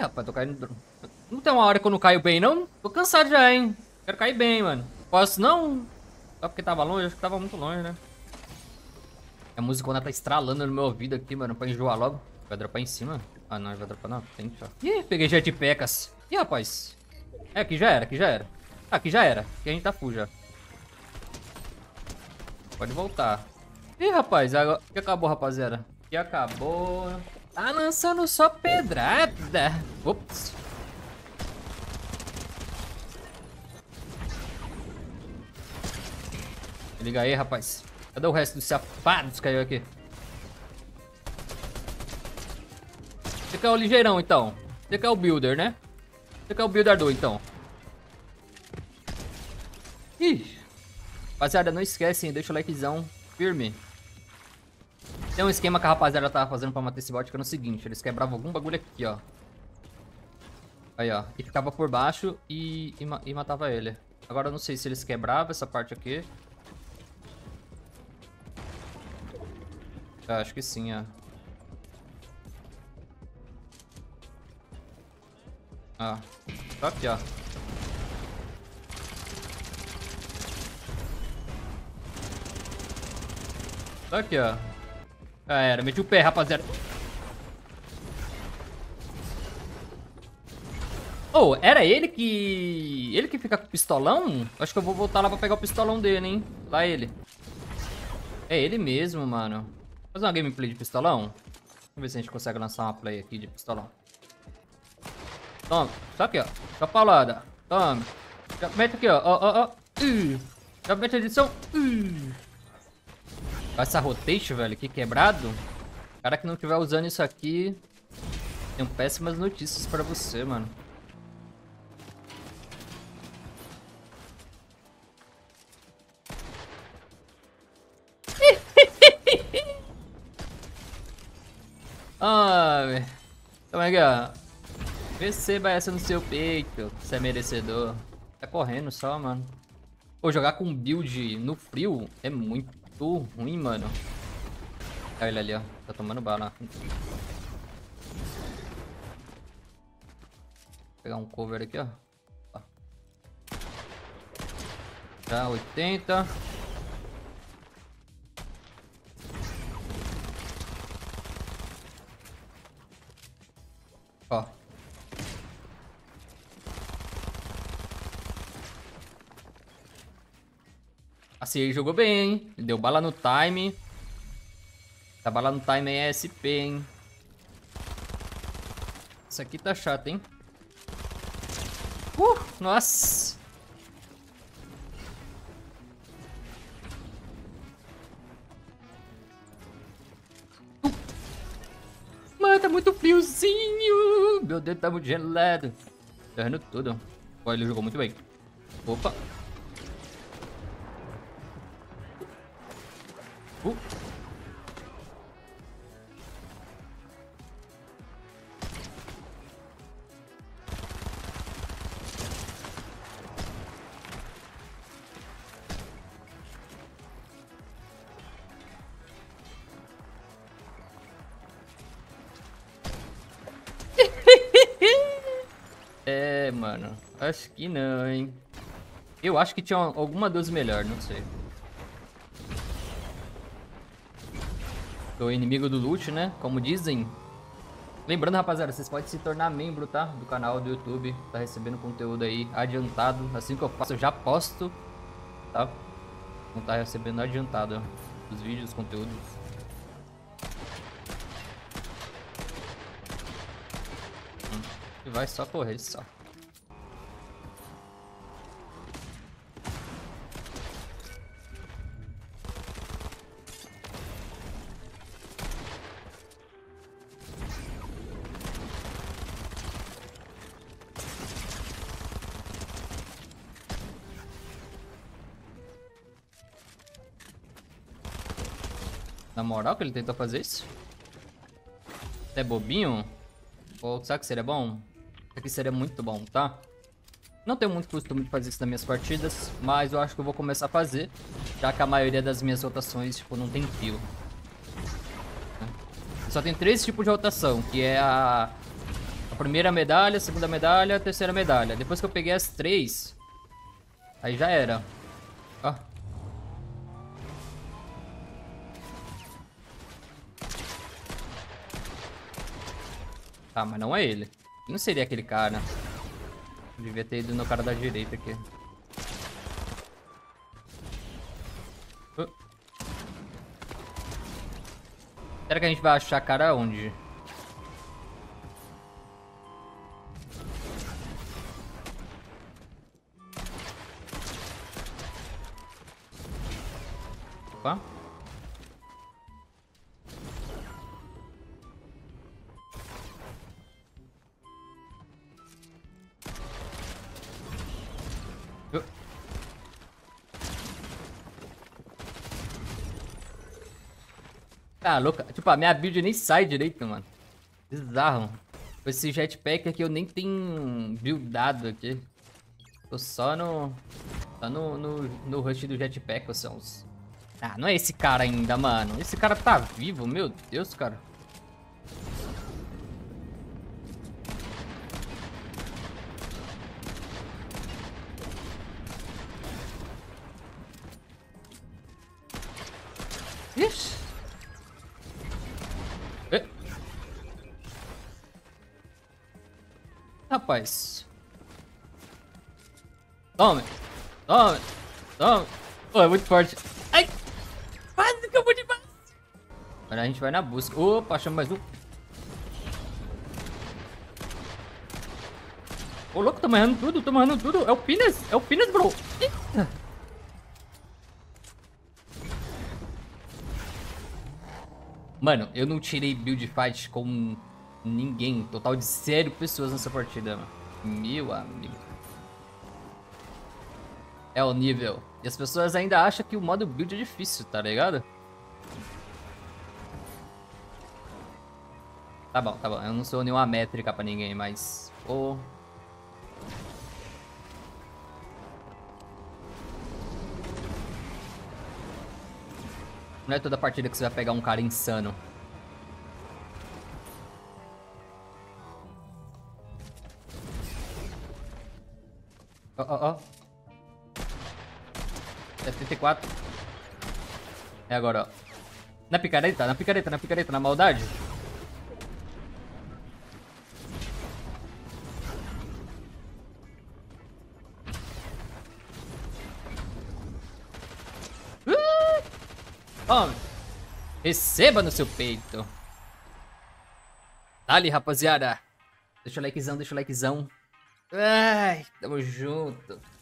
Ih, rapaz, tô caindo. Não tem uma hora que eu não caio bem, não? Tô cansado já, hein? Quero cair bem, mano. Posso não? Só porque tava longe? Acho que tava muito longe, né? A música quando ela tá estralando no meu ouvido aqui, mano, pra enjoar logo. Vai dropar em cima? Ah, não, vai dropar na frente, ó. Ih, peguei jetpacks. Ih, rapaz. É, aqui já era, aqui já era. Ah, aqui já era. Aqui a gente tá full já. Pode voltar. Ih, rapaz, agora... que acabou, rapaziada? Que acabou. Tá lançando só pedrada. Ops. Liga aí, rapaz. Cadê o resto dos safados que caiu aqui? Você quer o ligeirão, então? Você quer o builder, né? Você quer o builder, então? Ih. Rapaziada, não esquece, hein? Deixa o likezão firme. Tem um esquema que a rapaziada tava fazendo pra matar esse bot, que era o seguinte. Eles quebravam algum bagulho aqui, ó. Aí, ó. E ficava por baixo e matava ele. Agora eu não sei se eles quebravam essa parte aqui. Ah, acho que sim, ó. Ó. Só aqui, ó. Só aqui, ó. Já era. Meti o pé, rapaziada. Oh, era ele que... Ele que fica com o pistolão? Acho que eu vou voltar lá pra pegar o pistolão dele, hein? Lá ele. É ele mesmo, mano. Vou fazer uma gameplay de pistolão? Vamos ver se a gente consegue lançar uma play aqui de pistolão. Toma. Só aqui, ó. Só paulada. Toma. Já mete aqui, ó. Ó, ó, ó. Já mete a edição. Essa rotation, velho, aqui quebrado. O cara que não estiver usando isso aqui... Tenho péssimas notícias pra você, mano. Ai, como é que é? Receba essa no seu peito, você é merecedor. Tá correndo só, mano. Pô, jogar com build no frio é muito ruim, mano. Olha ele ali, ó. Tá tomando bala. Vou pegar um cover aqui, ó. Já 80. Ó. Assim, ele jogou bem, hein? Ele deu bala no time. Tá bala no time é SP, hein? Isso aqui tá chato, hein? Nossa! Mano, tá muito friozinho! Meu dedo tá muito gelado. Tá errando tudo. Ó, ele jogou muito bem. Opa! É, mano. Acho que não, hein. Eu acho que tinha alguma dos melhores, não sei. O inimigo do loot, né? Como dizem. Lembrando, rapaziada, vocês podem se tornar membro, tá? Do canal do YouTube. Tá recebendo conteúdo aí adiantado. Assim que eu faço, eu já posto, tá? Não tá recebendo adiantado, ó, os vídeos, os conteúdos. E vai só correr, só. Na moral que ele tentou fazer isso? É bobinho? Ou será que seria bom? Isso aqui seria muito bom, tá? Não tenho muito costume de fazer isso nas minhas partidas, mas eu acho que eu vou começar a fazer, já que a maioria das minhas rotações, tipo, não tem fio. Só tem 3 tipos de rotação, que é a primeira medalha, segunda medalha, terceira medalha. Depois que eu peguei as 3, aí já era. Ó. Tá, mas não é ele. Não seria aquele cara. Devia ter ido no cara da direita aqui. Será que a gente vai achar cara onde? Opa. Tá louca. Tipo, a minha build nem sai direito, mano. Bizarro. Com esse jetpack aqui eu nem tenho buildado aqui. Tô só no... Só no rush do jetpack, ou são os... Ah, não é esse cara ainda, mano. Esse cara tá vivo, meu Deus, cara. Ixi. Rapaz. Tome. Tome. Tome. Pô, é muito forte. Ai. Quase que eu vou de base. Agora a gente vai na busca. Opa, chama mais um. Ô, louco, tô amarrando tudo, tô amarrando tudo. É o Pinas, bro. Eita. Mano, eu não tirei build fight com ninguém. Total de 0 pessoas nessa partida, mano. Meu amigo. É o nível. E as pessoas ainda acham que o modo build é difícil, tá ligado? Tá bom, tá bom. Eu não sou nenhuma métrica pra ninguém, mas... Pô... Não é toda partida que você vai pegar um cara insano. Ó, ó, ó. 74. É agora, ó. Na picareta, na picareta, na picareta, na maldade. Tome. Receba no seu peito. Dali, rapaziada. Deixa o likezão, deixa o likezão. Ai, tamo junto.